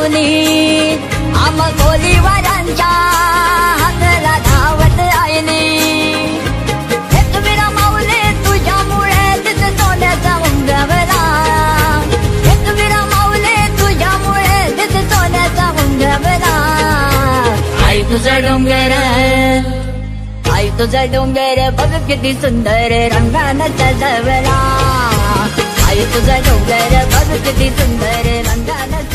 माऊली आम कोलीवारांच्या हातला धावत आयली. एकवीरा माऊली तुझ्यामुळे तिथे सोन्याचा उंगवला. एकवीरा माऊली तुझ्यामुळे तिथे सोन्याचा उंगवला. आई तुझा डोंगर, आई तुझा डोंगर बघ किती सुंदर रंगानं सजवला. आई तुझा डोंगर बघ किती सुंदर रंगानं